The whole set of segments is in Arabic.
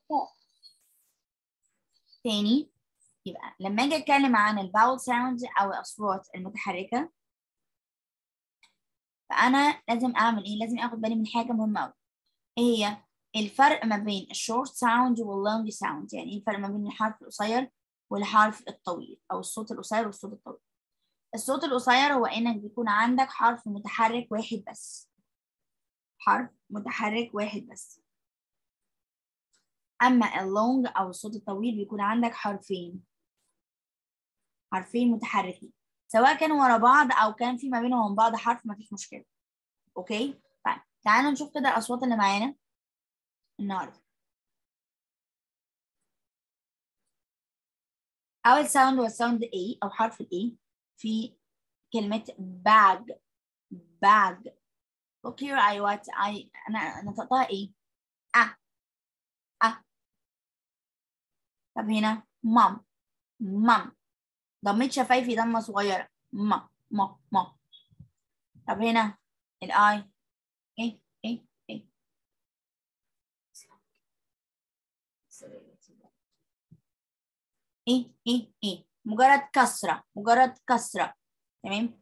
تاني. يبقى لما اجي اتكلم عن الفاول ساوند او الاصوات المتحركه، فانا لازم اعمل ايه؟ لازم اخد بالي من حاجه مهمه قوي. ايه هي؟ الفرق ما بين الشورت ساوند واللونج ساوند. يعني ايه الفرق ما بين الحرف القصير والحرف الطويل، او الصوت القصير والصوت الطويل؟ الصوت القصير هو انك بيكون عندك حرف متحرك واحد بس، حرف متحرك واحد بس. اما اللونج او الصوت الطويل بيكون عندك حرفين متحركين، سواء كانوا ورا بعض او كان في ما بينهم وبين بعض حرف، مفيش مشكله. اوكي، طيب تعالوا نشوف كده الاصوات اللي معانا النهارده. اول ساوند هو الساوند A او حرف ال A في كلمه bag. bag. look here. انا نطقتها ايه؟ اه. اه. طب هنا مام. ضميت شفايفي ضمه صغيره، ما. طب هنا الاي ايه. ايه مجرد كسرة. تمام.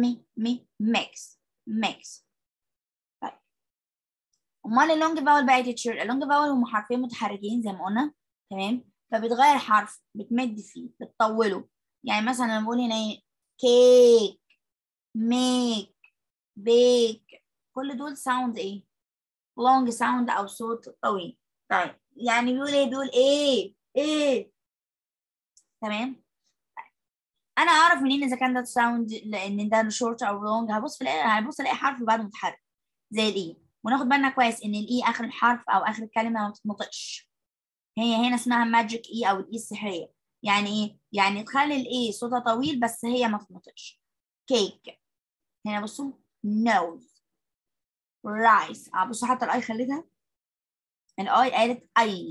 ميكس. طيب امال اللونج باول بقى يا تيتشر؟ اللونج باول هم حرفين متحركين زي ما قلنا. تمام. فبتغير حرف، بتمد فيه، بتطوله. يعني مثلا انا بقول هنا ايه؟ كيك، ميك، بيك. كل دول ساوند ايه؟ لونج ساوند او صوت طويل. طيب يعني بيقول ايه. تمام. انا اعرف منين اذا كان ده ساوند لان ده شورت او لونج؟ هبص الاقي حرف بعده متحرك زي الاي، وناخد بالنا كويس ان الاي اخر الحرف او اخر الكلمه ما بتتنطقش. هي هنا اسمها ماجيك اي او الاي السحريه. يعني ايه؟ يعني تخلي الاي صوتها طويل بس هي ما بتتنطقش. كيك. هنا بصوا، نوز، رايس. بصوا حتى الاي خليتها، الاي قالت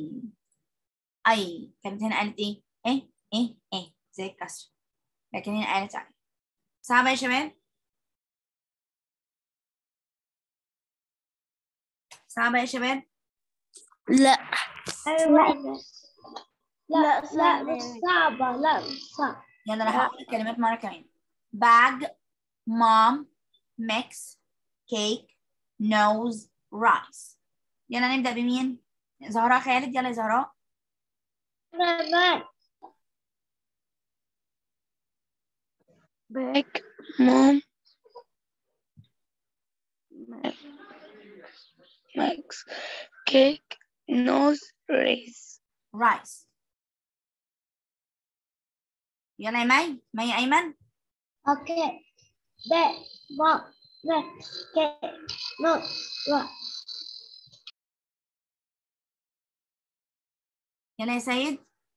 اي كانت هنا قالت ايه زي الكسر، لكن هنا قالت اي. صعبه يا شباب؟ صعبه يا شباب؟ لا أيوة. لا مش صعبة. لا مش صعبة. يلا انا هقول الكلمات مره كمان. bag, mom, mix, cake, nose, rice. يلا نبدا بمين؟ زهراء خالد. يلا يا زهراء. باك مام ماكس كيك نوز ريز rice. يلا يا مي ايمن. اوكي. باء باء باء كي نو را. يلا يا سيد.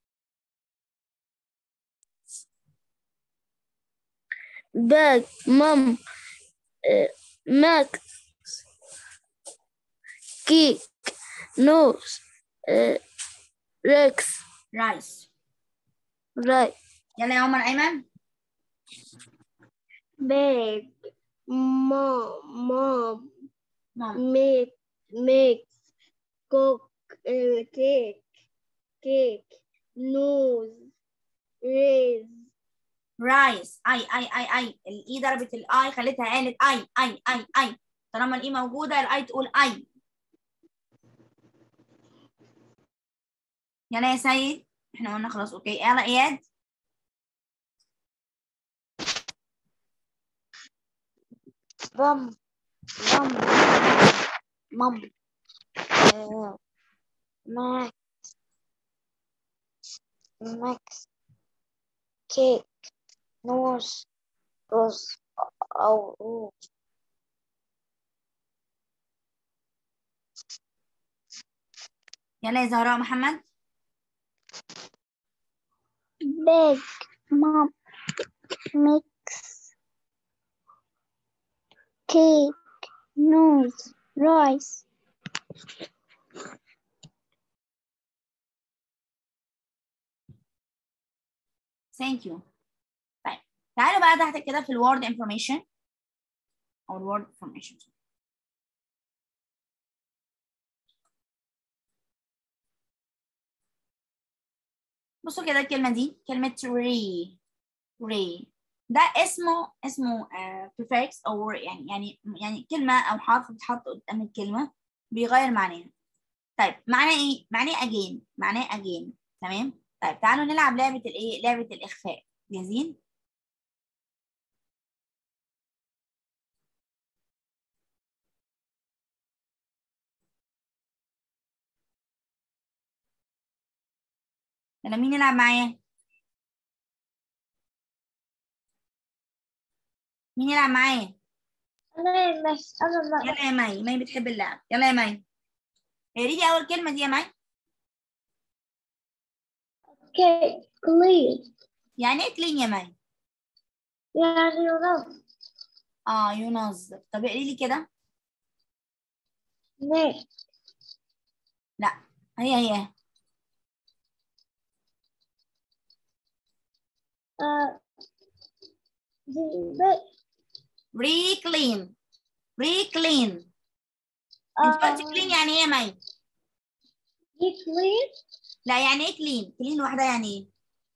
باك مام ماكس كيك نوز ريكس rice. راي. يلا يا عمر ايمن. باك مام مام. ميكس كوك كيك نوز ريز. رايس. اي الاي ضربت الاي خلتها قالت اي. طالما الاي موجوده الاي تقول اي. يلا يا سيد. احنا قلنا خلاص اوكي. يلا اياد. بام بام مام ماكس كيك نوز روز أو روز. يلا يا زهراء محمد. بيج مام ميكس كيك نوز رايس. ثانك يو. طيب تعالوا بقى تحت كده في الوورد انفورميشن او الوورد انفورميشن. بصوا كده الكلمة دي كلمة ري ده اسمه prefix أو يعني كلمة أو حرف بيتحط قدام الكلمة بيغير معناها. طيب معناه إيه؟ معناه again، معناه again. تمام؟ طيب تعالوا نلعب لعبة الإيه؟ لعبة الإخفاء. جاهزين؟ يلا مين يلعب معايا؟ مين يلعب معايا؟ أنا بس أنا يلا يا مي، مي بتحب اللعب. يلا يا مي. قولي لي أول كلمة دي يا مي. Okay, clean. يعني إيه كلين يا مي؟ يعني ينظف. ينظف. طب اقري لي كده. make لا، هي uh the reclean. reclean. انت قلتي كلين يعني ايه يا مي؟ clean. لا، يعني ايه كلين؟ كلين لوحدها يعني ايه؟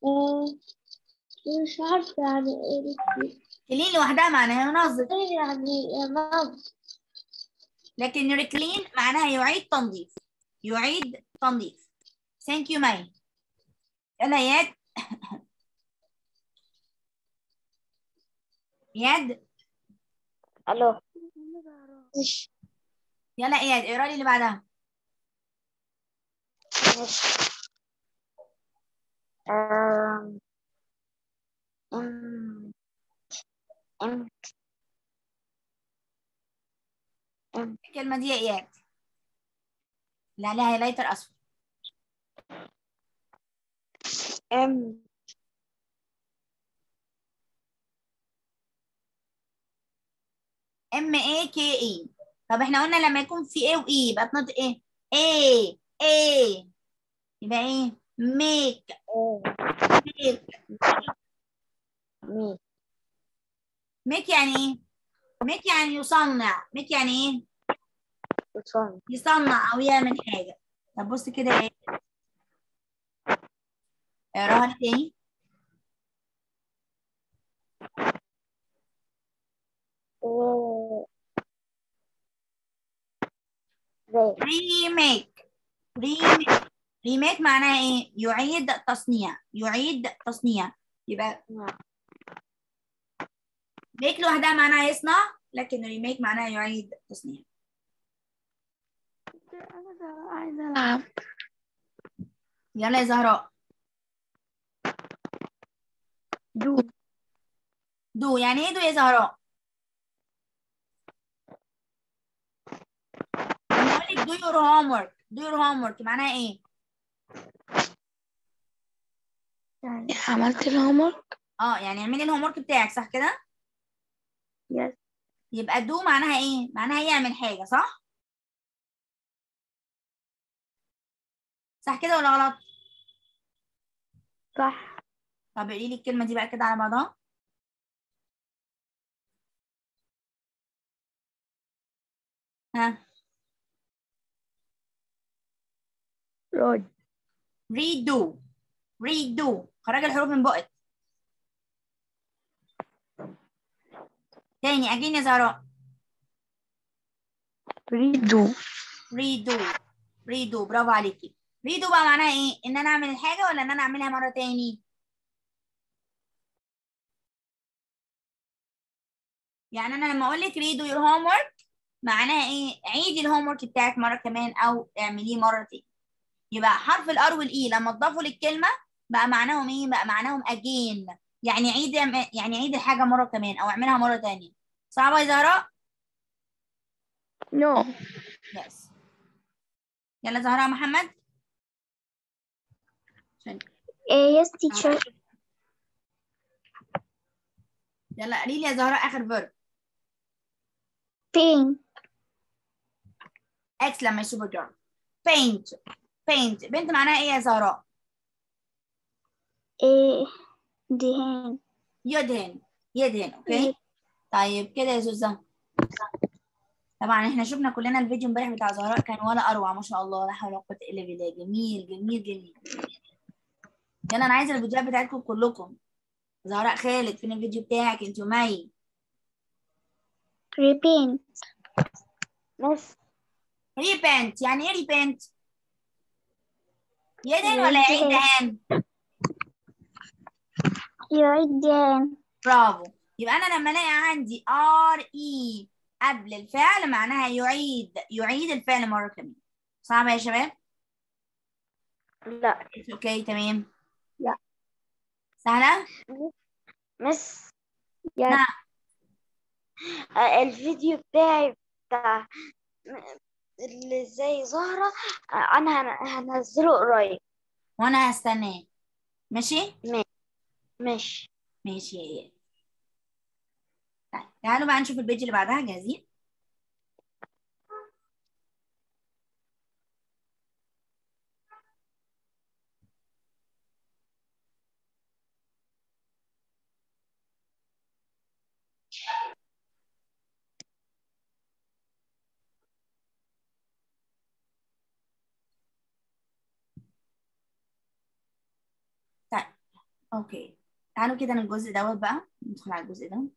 مش عارفة يعني ايه كلين لوحدها معناها ينظف، يعني ينظف. لكن ريكلين معناها يعيد تنظيف. يعيد تنظيف. ثانك يو مي. يلا يا ياد. ياد. الو. يلا يا ياد اقرا لي اللي بعدها. um um um الكلمة دي يا اياد اللي عليها هايلايتر اصفر. um MAKE. طب احنا قلنا لما يكون في A و E يبقى تنطق ايه؟ A يبقى ايه؟ make. me make يعني ايه؟ make يعني يصنع. make يعني ايه؟ وصل يصنع او يعمل حاجة. طب بص كده ايه؟ اقراها لي تاني. remake. remake معناها ايه؟ يعيد تصنيع. يعيد تصنيع. يبقى make لوحدها معناها يصنع، لكن remake معناها يعيد تصنيع. أنا عايزة ألعب. يلا يا زهراء. دو يعني ايه دو يا زهراء؟ لما اقول لك do your homework. do your homework معناها ايه؟ يعني عملت الهومورك. يعني اعملي الهوم ورك بتاعك، صح كده؟ يس. يبقى دو معناها ايه؟ معناها يعمل حاجة، صح؟ صح كده ولا غلط؟ صح. طب قولي لي الكلمة دي بقى كده على بعضها. ها. رود. redo. redo. خرج الحروف من بقك. تاني اجين يا زهراء. ريدو. redo. redo. برافو عليكي. redo بقى معناها ايه؟ ان انا اعمل الحاجة ولا ان انا اعملها مرة تاني؟ يعني انا لما اقول لك redo your homework معناها ايه؟ عيدي الهوم ورك بتاعك مرة كمان او اعمليه مرة تاني. يبقى حرف الار والاي لما تضافوا للكلمه بقى معناهم ايه؟ بقى معناهم اجين، يعني عيد الحاجه مره كمان او اعملها مره تانية. صعبه يا زهراء؟ نو. يس. يلا زهراء محمد. yes teacher. يلا قولي لي يا زهراء اخر فيرب. paint اكسلام ماي سوبر جيرل. paint. paint بنت معناها ايه يا زهراء؟ دهان يدهن. يدهن. اوكي. طيب كده يا زوزة. طبعا احنا شفنا كلنا الفيديو امبارح بتاع زهراء، كان ولا اروع ما شاء الله، لا حول ولا قوه الا بالله. جميل جميل جميل. يلا انا عايزه الفيديوهات بتاعتكم كلكم. زهراء خالد فين الفيديو بتاعك انت ومي؟ Repent. مس ريبنت يعني ايه ريبنت؟ يدهن ولا يعيد يعيد دهان. دهان؟ يعيد دهان. برافو. يبقى انا لما الاقي عندي ار اي قبل الفعل معناها يعيد الفعل مره كمان. صعبه يا شباب؟ لا اوكي تمام. لا. سهله؟ مس نعم. الفيديو بتاعي بتاع اللي زي زهرة، انا هنزله قريب. وانا هستناه. ماشي ماشي. ماشي يا ايه. طيب تعالوا بقى نشوف البيج اللي بعدها. جاهزين؟ طيب اوكي تعالوا كده الجزء دوت بقى ندخل على الجزء ده.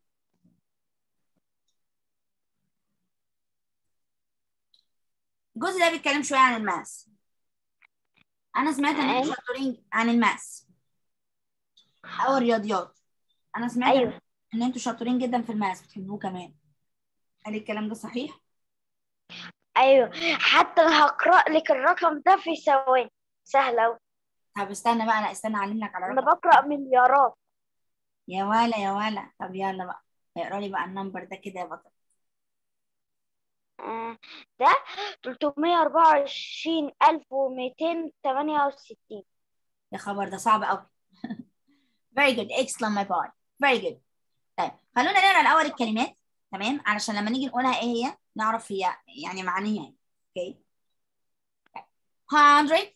الجزء ده بيتكلم شويه عن الماس. انا سمعت ان انتوا شاطرين عن الماس او الرياضيات. انا سمعت ايوه ان انتوا شاطرين جدا في الماس بتحبوه كمان. هل الكلام ده صحيح؟ ايوه، حتى أنا هقرأ لك الرقم ده في ثواني، سهل أوي. طب استنى بقى، انا استنى اعلم لك على انا رقم. بقرأ مليارات. يا ولا يا ولا، طب يلا بقى اقرا لي بقى النمبر ده كده يا بطل. ده 324,268. يا خبر ده صعب قوي. very good excellent my boy very good. طيب خلونا نقرا الاول الكلمات تمام علشان لما نيجي نقولها ايه هي نعرف هي يعني معناها ايه. اوكي 100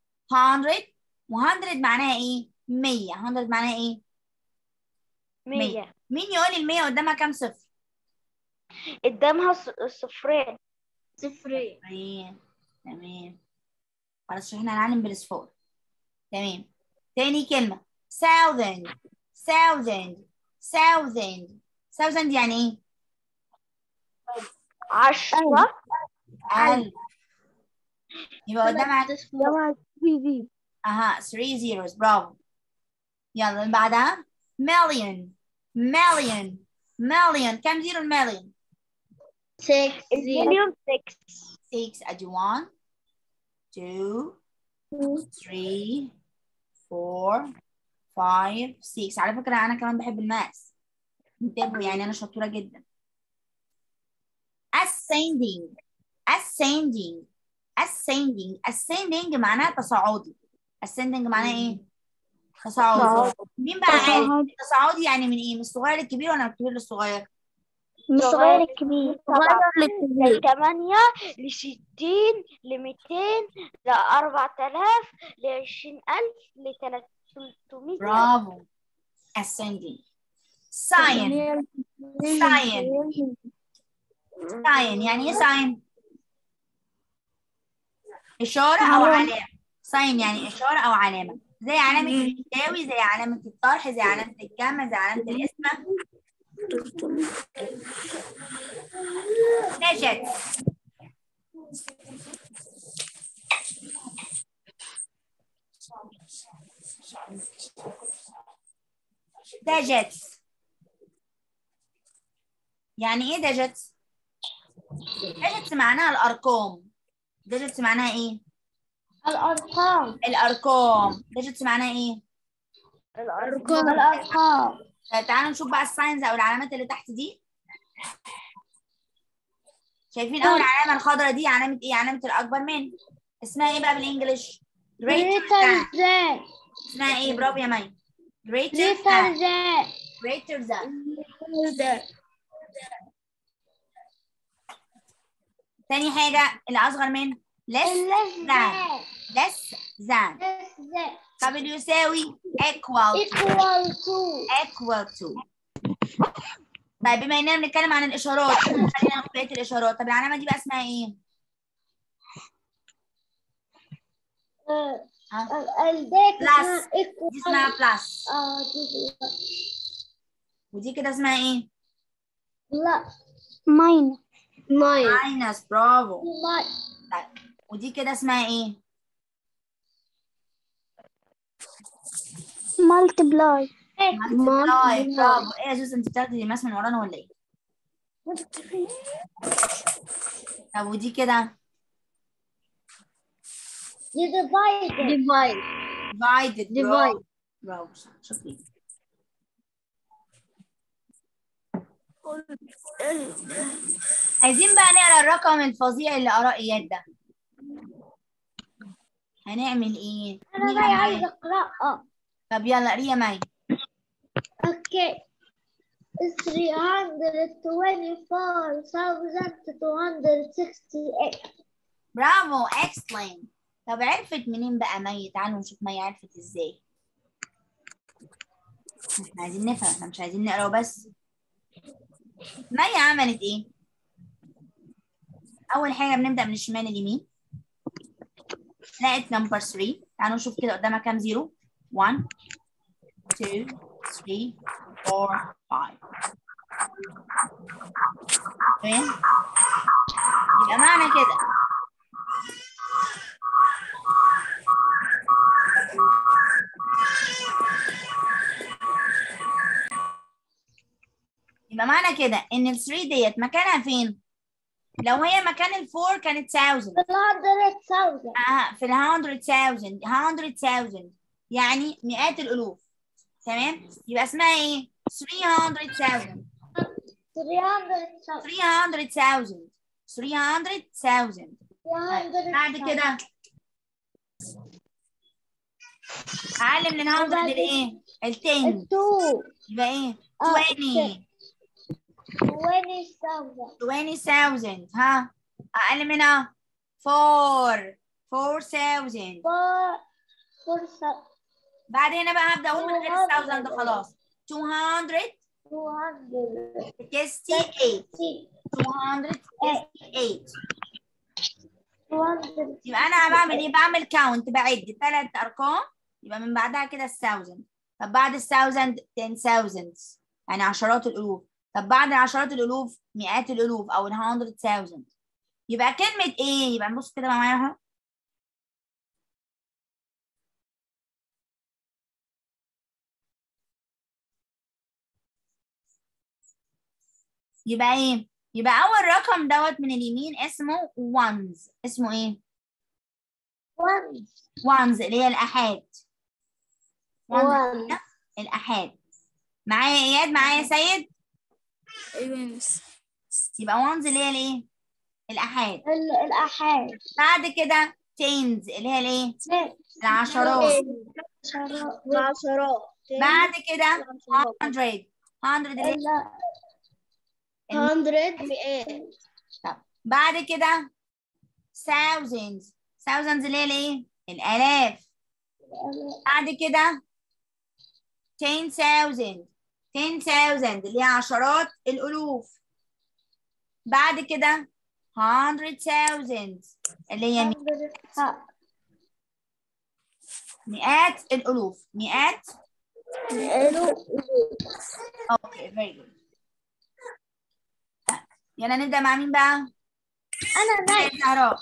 100 معناها ايه؟ 100 100 معناها ايه؟ 100. 100 مين يقول لي ال 100 قدامها كام صفر؟ قدامها صفرين. صفرين تمام. خلاص احنا هنعلم بالاصفار. تمام. تاني كلمة thousand thousand thousand thousand يعني ايه؟ 10. ألف. يبقى قدامها اها 3 zeros. برافو. يلا اللي بعدها million million million كم زيرو المليون؟ 6 المليون 6. 6. ادي 1 2 3 4 5 6. على فكرة أنا كمان بحب الماس. انتبهوا يعني أنا شطورة جدا. ascending ascending ascending ascending معناها تصاعدي. ascending معناها إيه؟ تصاعدي. مين بقى عارف؟ تصاعدي يعني من إيه؟ من الصغير للكبير ولا من الكبير للصغير؟ من الصغير للكبير. من 8 ل 60 ل 200 ل 4000 ل 20000 ل 300. برافو. ascending. sign sign sign يعني إيه sign؟ إشارة أو علامة. sign يعني إشارة أو علامة زي علامة اليساوي زي علامة الطرح زي علامة الجمع زي علامة القسمة. digits digits يعني ايه digits؟ digits معناها الارقام. digits معناها ايه؟ الارقام. digits معناها ايه؟ الأرقام. طيب تعالوا نشوف بقى الساينز او العلامات اللي تحت دي. شايفين اول علامه الخضراء دي علامه ايه؟ علامه الاكبر من. اسمها ايه بقى بالانجلش؟ greater than. اسمها ايه؟ برافو يا مي. greater than. greater than. تاني حاجه اللي اصغر من less than. less than. طب اللي يساوي equal to. طيب بما اننا بنتكلم عن الاشارات خلينا ناخد بقيه الاشارات. طب العلامه دي بقى اسمها ايه؟ الديك بلس. اسمها دي اسمها بلس. دي ودي كده اسمها ايه؟ لا ماينس. ماينس. برافو. ماي طيب ودي كده اسمها ايه؟ مالتبلاي. مالتبلاي. برافو. ايه يا زوز، انت بتاخدي الماس من ورانا ولا ايه؟ طب ودي كده؟ دي ديفايد divided. برافو. برافو شكرا. عايزين بقى نقرا الرقم الفظيع اللي قراه اياد ده. هنعمل ايه؟ انا مين ما معايا؟ عايزه اقراها. طب يلا قري يا مي. اوكي 324,268. برافو. excellent. طب عرفت منين بقى مي؟ تعالوا نشوف مي عرفت ازاي. احنا عايزين نفهم، احنا مش عايزين نقرا بس. مي عملت ايه؟ اول حاجه بنبدا من الشمال اليمين. لقيت نمبر 3. تعالوا نشوف كده قدامها كام زيرو. 1 2 3 4 5. تمام. يبقى معنى كده ان ال 3 ديت مكانها فين؟ لو هي مكان ال 4 كانت 1000. في ال 100,000 يعني مئات الالوف. تمام. يبقى اسمها ايه؟ 300,000. 300,000. بعد كده اقل من ال 100 الايه؟ ال 10. يبقى ايه؟ 20,000. ها اقل منها 4,000. بعد هنا بقى هبدا اقول من غير ال 1000 خلاص. 268. 268. يبقى انا بعمل ايه؟ بعمل كاونت، بعد 3 ارقام. يبقى من بعدها كده ال 1000. طب بعد ال 1000 10,000 يعني عشرات الالوف. طب بعد عشرات الالوف مئات الالوف او ال 100,000. يبقى كلمة ايه؟ يبقى نبص كده معايا. يبقى ايه؟ يبقى اول رقم دوت من اليمين اسمه ones. اسمه ايه؟ ones اللي هي الآحاد. ones الآحاد. معايا اياد؟ معايا سيد؟ ايوه يا مس. يبقى ones اللي هي الايه؟ الآحاد. الآحاد. بعد كده tens اللي هي الايه؟ العشرات. بعد كده 100. 100 اللي هي 100 طب بعد كده thousands. thousands اللي هي الايه؟ الآلاف. بعد كده 10,000. 10,000 اللي هي عشرات الألوف. بعد كده 100,000 اللي هي مئات الألوف. مئات اوكي very good. يلا نبدأ مع مين بقى؟ أنا زهراء.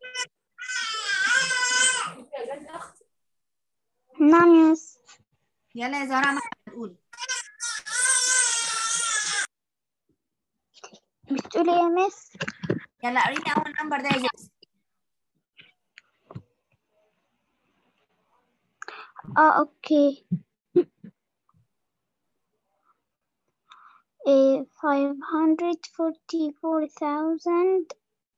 نعم يس. يلا يا زهراء قولي. بتقولي يا مس؟ يلا قريني أول نمبر ده يا جيس. اوكي. 544,000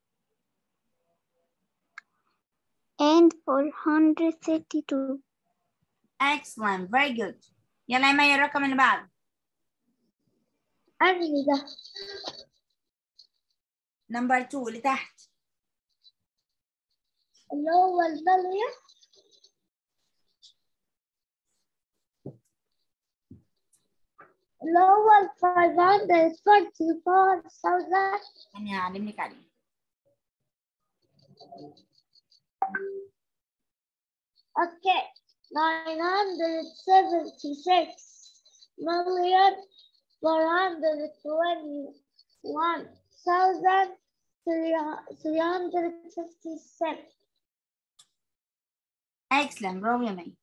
and 432. excellent very good. يلا يا مي الرقم اللي بعده. أنهي ده؟ نمبر 2 اللي تحت. اللي هو البلية. اللي هو 544,000. أنا هعلملك عليه. Okay. 976,421,357. excellent. برافو يا مي.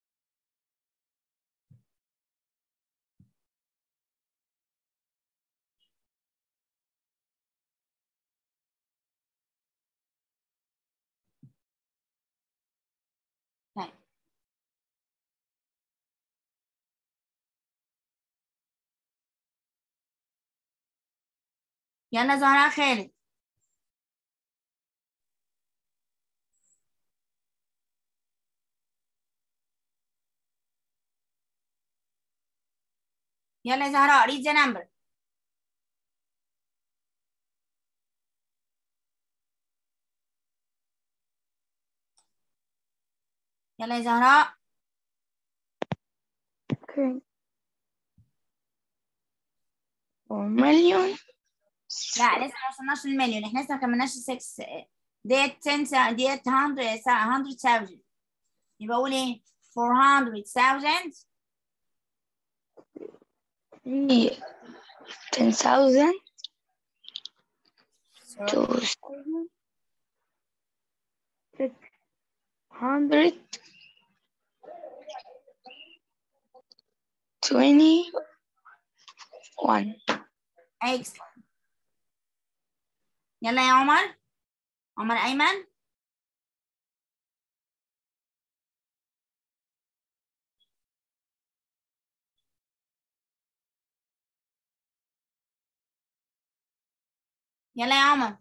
طيب يلا زهراء خالد. يلا يا زهراء read the number. يلا يا زهراء. Okay. 4,000,000. لا لسه ما وصلناش للمليون، احنا لسه ما كملناش 6 ديت 10 ديت 100,000. يبقى اقول ايه 400,000 10,000 to 621. excellent. يلا يا عمر. عمر ايمن. يلا يا عمر.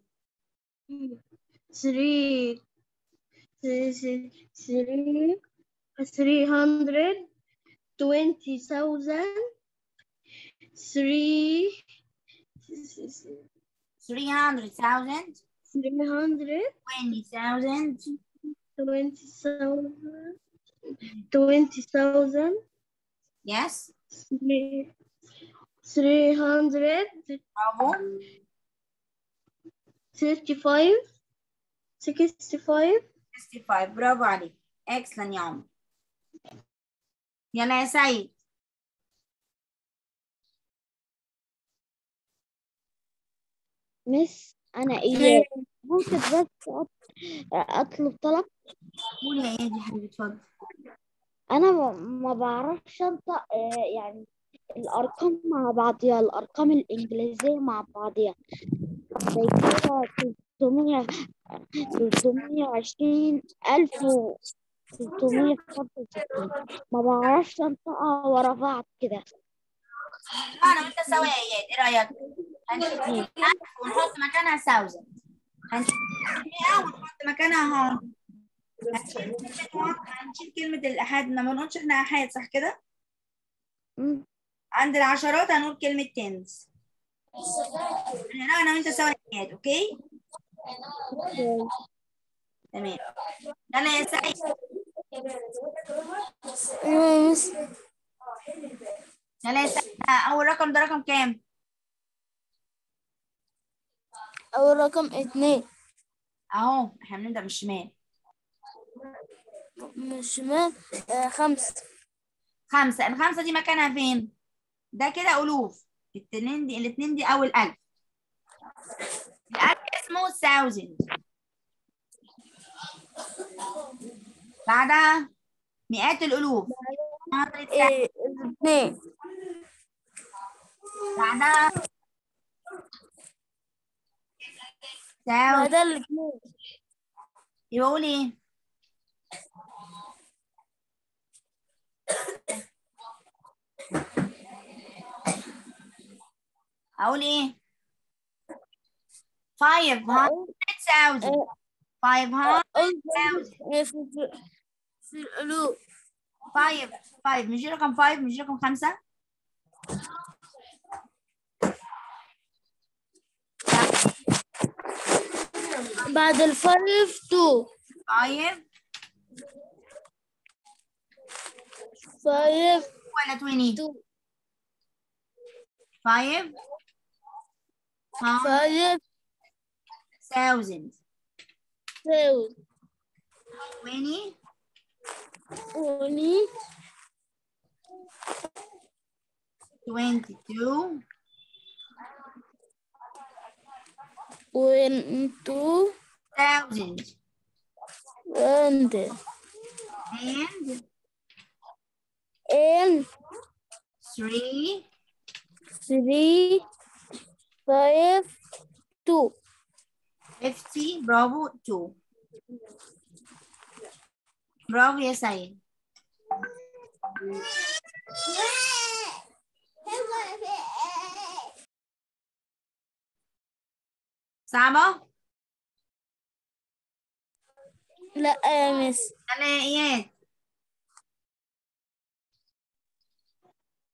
300,000 20,000 yes 300 برافو 35 65 65 برافو عليك excellent يا عمر. يلا يا سيد. مس أنا إياد ممكن بس أطلب طلب. قولي يا اياد يا حبيبي اتفضل. أنا ما بعرفش أنطق يعني الأرقام مع بعضيها، الأرقام الإنجليزية مع بعضيها زي كده 320,365 ما بعرفش أنطقها ورا بعض كده. انا وانت سوا يا اياد ايه رايك؟ هنشيل 1000 ونحط مكانها 1000. هنشيل 100 ونحط مكانها 100. هنشيل كلمة الآحاد، ما بنقولش احنا آحاد صح كده؟ عند العشرات هنقول كلمة تنس. هنا أنا وأنت سوا يا إياد أوكي؟ تمام. يلا يا سيد. يلا يا سيد أول رقم ده رقم كام؟ أول رقم 2 أهو احنا بنبدأ من الشمال. من الشمال 5 5. الخمسة دي مكانها فين؟ ده كده ألوف. الاتنين دي أول ألف. الألف اسمه 1000. بعدها مئات الألوف 100,000. 2 بعدها 1000. ده الاثنين يبقى أقول إيه؟ أقول إيه؟ 500,000. 500,000. في الألوف 5 مش دي رقم 5 مش دي رقم 5. بعد الفايف 2 5 5 ولا 20 2 5 5 1000 7 20 22 22 22 thousand and and 3 3 5 2 50 برافو 2 برافو يا سيد. صعبة؟ لا يا مس. ثنائيات